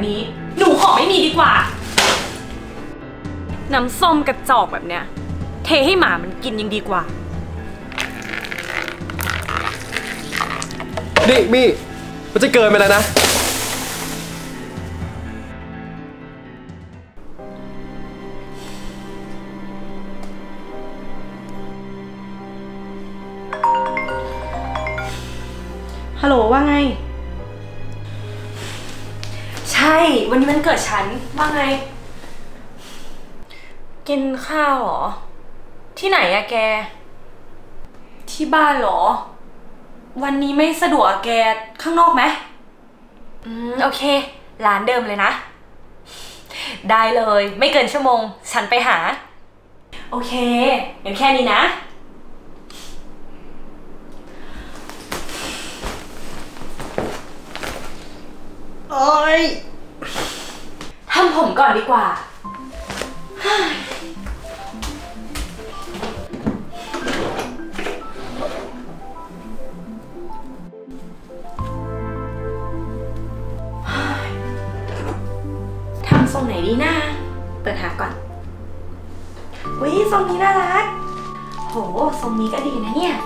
นี้หนูขอไม่มีดีกว่าน้ำส้มกระจอกแบบเนี้ยเทให้หมามันกินยังดีกว่านี่มี่มันจะเกินไปแล้วนะฮัลโหลว่าไงใช่วันนี้มันเกิดฉันว่าไงกินข้าวเหรอที่ไหนอะแกที่บ้านเหรอวันนี้ไม่สะดวกแกข้างนอกไหมโอเคร้านเดิมเลยนะได้เลยไม่เกินชั่วโมงฉันไปหาโอเคงั้นแค่นี้นะโอ๊ยทำผมก่อนดีกว่าทำทรงไหนดีนะเปิดหาก่อนวิทรงนี้น่ารักโหทรงนี้ก็ดีนะเนี่ย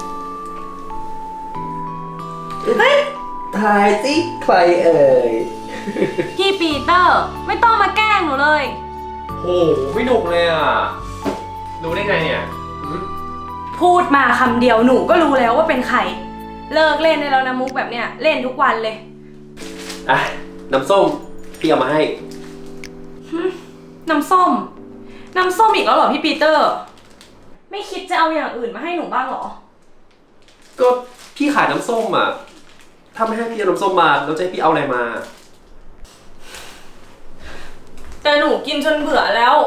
เฮ้ยทายสิใครเอ่ยพี่ปีเตอร์ไม่ต้องมาแกล้งหนูเลยโหไม่หนุกเลยอ่ะรู้ได้ไงเนี่ยพูดมาคำเดียวหนูก็รู้แล้วว่าเป็นใครเลิกเล่นได้แล้วนะมุกแบบเนี้ยเล่นทุกวันเลยอ่ะน้ำส้มพี่เอามาให้น้ำส้มอีกแล้วเหรอพี่ปีเตอร์ไม่คิดจะเอาอย่างอื่นมาให้หนูบ้างเหรอก็พี่ขายน้ำส้มอ่ะถ้าไม่ให้พี่เอาน้ำส้มมาแล้วจะให้พี่เอาอะไรมาแต่หนูกินจนเบื่อแล้ว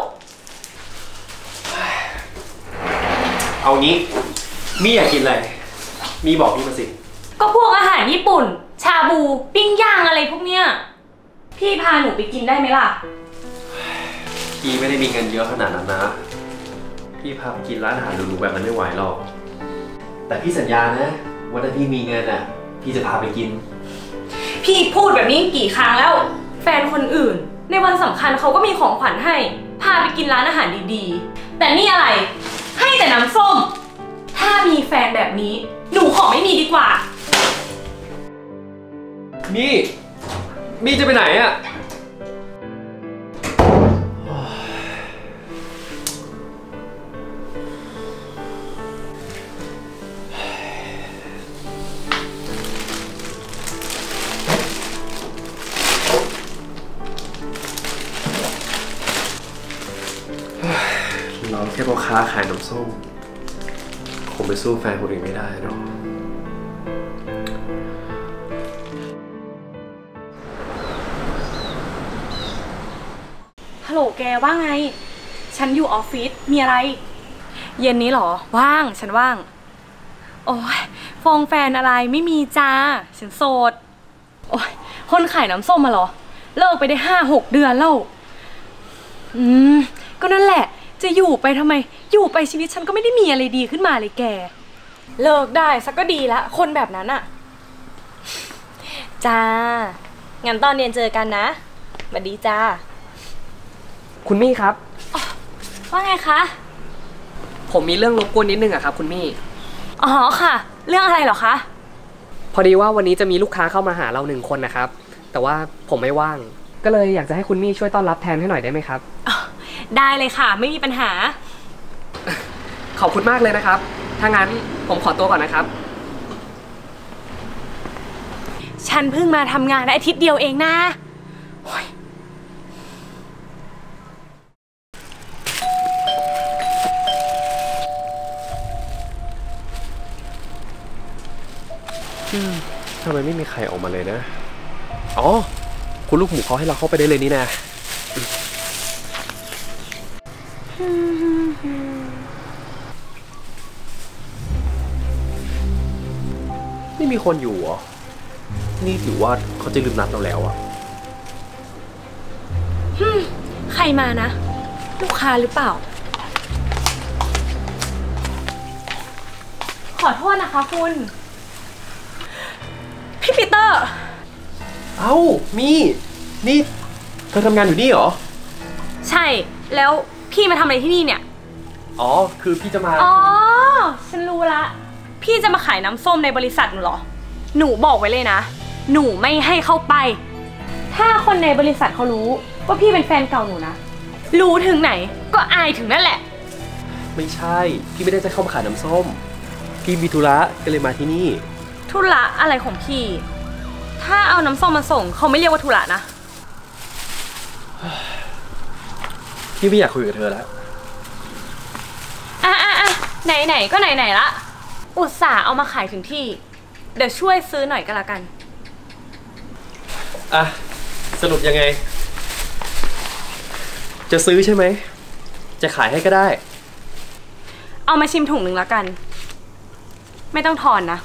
เอางี้มี่อยากกินอะไรมี่บอกพี่มาสิก็พวกอาหารญี่ปุ่นชาบูปิ้งย่างอะไรพวกเนี้ยพี่พาหนูไปกินได้ไหมล่ะพี่ไม่ได้มีเงินเยอะขนาดนั้นนะพี่พาไปกินร้านอาหารหรูๆแบบนั้นไม่ไหวหรอกแต่พี่สัญญานะว่าถ้าพี่มีเงินอ่ะพี่จะพาไปกินพี่พูดแบบนี้กี่ครั้งแล้วแฟนคนอื่นในวันสำคัญเขาก็มีของขวัญให้พาไปกินร้านอาหารดีๆแต่นี่อะไรให้แต่น้ำส้มถ้ามีแฟนแบบนี้หนูขอไม่มีดีกว่ามี่จะไปไหนอ่ะเราแค่พ่อค้าขายน้ำส้มคงไปสู้แฟนคนอื่นไม่ได้หรอกฮัลโหลแกว่าไงฉันอยู่ออฟฟิศมีอะไรเย็นนี้หรอว่างฉันว่างโอ้ยฟองแฟนอะไรไม่มีจ้าฉันโสดโอ้ยคนขายน้ำส้มมาหรอเลิกไปได้5-6 เดือนแล้วก็นั่นแหละจะอยู่ไปทำไมอยู่ไปชีวิตฉันก็ไม่ได้มีอะไรดีขึ้นมาเลยแกเลิกได้สักก็ดีละคนแบบนั้นอะจ้างั้นตอนเรียนเจอกันนะสวัสดีจ้าคุณมี่ครับว่าไงคะผมมีเรื่องรบกวนนิดนึงอะครับคุณมี่อ๋อค่ะเรื่องอะไรเหรอคะพอดีว่าวันนี้จะมีลูกค้าเข้ามาหาเรา1 คนนะครับแต่ว่าผมไม่ว่างก็เลยอยากจะให้คุณมี่ช่วยต้อนรับแทนให้หน่อยได้ไหมครับได้เลยค่ะไม่มีปัญหาขอบคุณมากเลยนะครับถ้างั้นผมขอตัวก่อนนะครับฉันเพิ่งมาทำงานได้อาทิตย์เดียวเองนะทำไมไม่มีใครออกมาเลยนะอ๋อคุณลูกหมูเขาให้เราเข้าไปได้เลยนี่นะไม่มีคนอยู่เหรอนี่ถือว่าเขาจะลืมนัดเราแล้วอะใครมานะลูกค้าหรือเปล่าขอโทษนะคะคุณพี่ปีเตอร์เอ้านี่เธอทำงานอยู่นี่เหรอใช่ แล้วพี่มาทำอะไรที่นี่เนี่ยอ๋อ คือพี่จะมาอ๋อ ฉันรู้ละ พี่จะมาขายน้ำส้มในบริษัทหนูเหรอ หนูบอกไว้เลยนะ หนูไม่ให้เข้าไป ถ้าคนในบริษัทเขารู้ว่าพี่เป็นแฟนเก่าหนูนะ รู้ถึงไหนก็อายถึงนั่นแหละไม่ใช่ พี่ไม่ได้จะเข้ามาขายน้ำส้ม พี่มีธุระก็เลยมาที่นี่ธุระอะไรของพี่ ถ้าเอาน้ำส้มมาส่งเขาไม่เรียกว่าธุระนะพี่ไม่อยากคุยกับเธอแล้วไหนก็ไหนละ อุตส่าห์เอามาขายถึงที่ เดี๋ยวช่วยซื้อหน่อยก็แล้วกันอ่ะ สรุปยังไง จะซื้อใช่ไหม จะขายให้ก็ได้เอามาชิมถุงหนึ่งแล้วกัน ไม่ต้องทอนนะ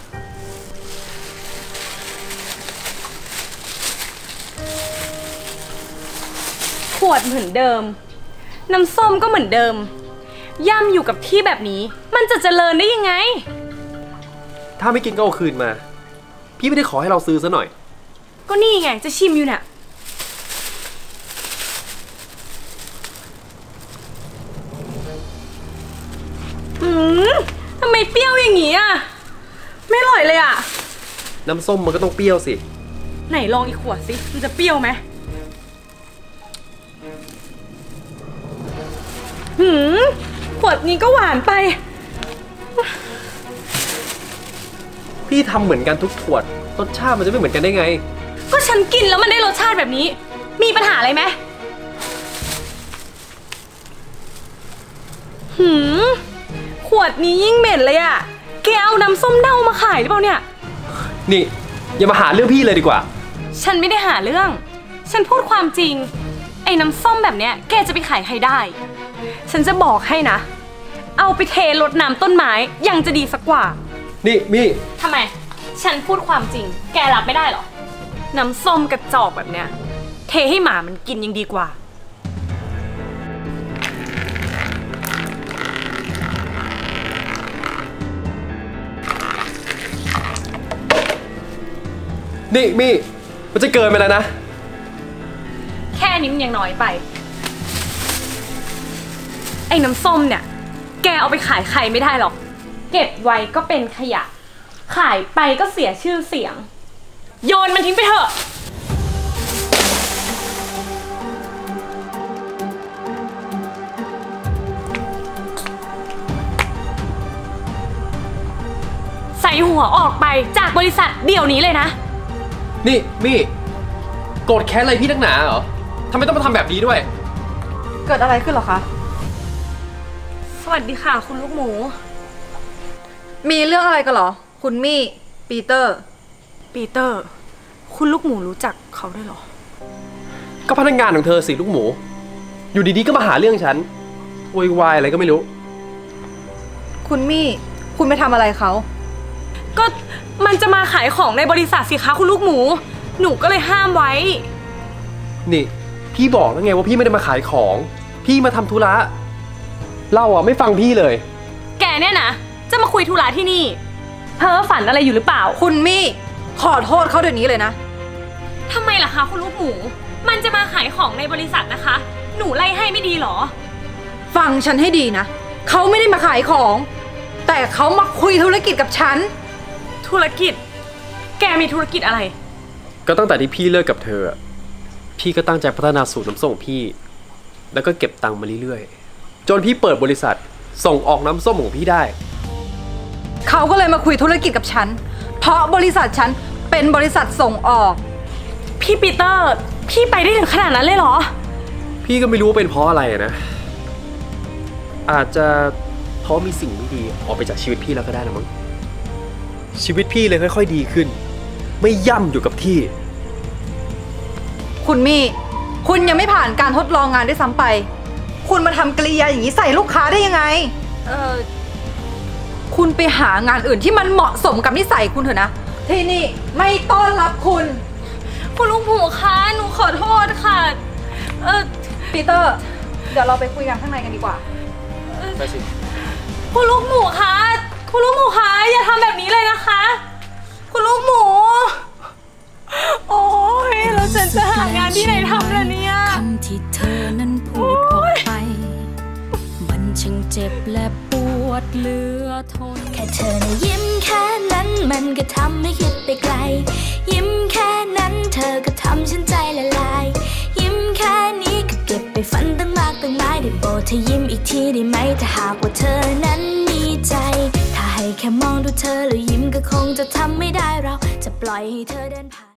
ขวดเหมือนเดิม น้ำส้มก็เหมือนเดิม ย่ำอยู่กับที่แบบนี้ มันจะเจริญได้ยังไงถ้าไม่กินก็เอาคืนมา พี่ไม่ได้ขอให้เราซื้อซะหน่อยก็นี่ไงจะชิมอยู่เนี่ยทำไมเปรี้ยวอย่างนี้อ่ะ ไม่อร่อยเลยอ่ะน้ำส้มมันก็ต้องเปรี้ยวสิไหนลองอีกขวดสิ มันจะเปรี้ยวไหมขวดนี้ก็หวานไปพี่ทำเหมือนกันทุกขวด รสชาติมันจะไม่เหมือนกันได้ไงก็ฉันกินแล้วมันได้รสชาติแบบนี้ มีปัญหาอะไรไหมขวดนี้ยิ่งเหม็นเลยอ่ะ แกเอาน้ำส้มเน่ามาขายหรือเปล่าเนี่ยนี่อย่ามาหาเรื่องพี่เลยดีกว่าฉันไม่ได้หาเรื่อง ฉันพูดความจริง ไอ้น้ำส้มแบบเนี้ยแกจะไปขายใครได้ ฉันจะบอกให้นะ เอาไปเทรดน้ำต้นไม้ยังจะดีสักกว่านี่มี่ทำไม ฉันพูดความจริง แกรับไม่ได้หรอ น้ำส้มกระจอกแบบเนี้ย เทให้หมามันกินยังดีกว่านี่มี่มันจะเกินไปแล้วนะแค่นี้มันยังน้อยไป ไอ้น้ำส้มเนี่ย แกเอาไปขายใครไม่ได้หรอก เก็บไว้ก็เป็นขยะ ขายไปก็เสียชื่อเสียง โยนมันทิ้งไปเถอะ ใส่หัวออกไปจากบริษัทเดี๋ยวนี้เลยนะนี่มี่โกรธแค้นอะไรพี่นักหนาเหรอทำไมต้องมาทำแบบนี้ด้วยเกิดอะไรขึ้นเหรอคะสวัสดีค่ะคุณลูกหมูมีเรื่องอะไรกันเหรอ คุณมี่ ปีเตอร์ปีเตอร์ คุณลูกหมูรู้จักเขาด้วยเหรอก็พนักงานของเธอสิลูกหมู อยู่ดีๆก็มาหาเรื่องฉันโวยวายอะไรก็ไม่รู้คุณมี่ คุณไปทำอะไรเขาก็มันจะมาขายของในบริษัทสิคะคุณลูกหมู หนูก็เลยห้ามไว้นี่พี่บอกแล้วไงว่าพี่ไม่ได้มาขายของ พี่มาทำธุระเราอ่ะไม่ฟังพี่เลยแกเนี่ยนะจะมาคุยธุระที่นี่เพ้อฝันอะไรอยู่หรือเปล่าคุณมี่ ขอโทษเขาเดี๋ยวนี้เลยนะทำไมล่ะคะคุณลูกหมู มันจะมาขายของในบริษัทนะคะ หนูไล่ให้ไม่ดีหรอฟังฉันให้ดีนะ เขาไม่ได้มาขายของ แต่เขามาคุยธุรกิจกับฉันธุรกิจ แกมีธุรกิจอะไรก็ตั้งแต่ที่พี่เลิกกับเธอ พี่ก็ตั้งใจพัฒนาสูตรน้ำส้มของพี่ แล้วก็เก็บตังค์มาเรื่อยๆจนพี่เปิดบริษัทส่งออกน้ำส้มของพี่ได้เขาก็เลยมาคุยธุรกิจกับฉัน เพราะบริษัทฉันเป็นบริษัทส่งออกพี่ปีเตอร์ พี่ไปได้ถึงขนาดนั้นเลยเหรอพี่ก็ไม่รู้ว่าเป็นเพราะอะไรนะ อาจจะเพราะมีสิ่งไม่ดีออกไปจากชีวิตพี่แล้วก็ได้นะมั้งชีวิตพี่เลยค่อยๆดีขึ้น ไม่ย่ำอยู่กับที่คุณมี่ คุณยังไม่ผ่านการทดลองงานด้วยซ้ำไป คุณมาทำกริยาอย่างนี้ใส่ลูกค้าได้ยังไง คุณไปหางานอื่นที่มันเหมาะสมกับนิสัยคุณเถอะนะ ที่นี่ไม่ต้อนรับคุณคุณลูกหมูคะหนูขอโทษค่ะปีเตอร์ เดี๋ยวเราไปคุยกันข้างในกันดีกว่าไปสิคุณลูกหมูคะ คุณลูกหมูคะอย่าทำแบบนี้เลยนะคะ คุณลูกหมู โอ้ยแล้วฉันจะหางานที่ไหนทำล่ะเนี่ยำที่เธอนั้นพูดออกไปมันช่างเจ็บและปวดเหลือทนแค่เธอนะยิ้มแค่นั้นมันก็ทำให้คิดไปไกลยิ้มแค่นั้นเธอก็ทำฉันใจละลายยิ้มแค่นี้ก็เก็บไปฝันตั้งมากตั้งหลายได้โปรดเธอยิ้มอีกทีได้ไหมถ้าหากว่าเธอนั้นมีใจถ้าให้แค่มองดูเธอแล้วยิ้มก็คงจะทำไม่ได้เราจะปล่อยให้เธอเดินผ่าน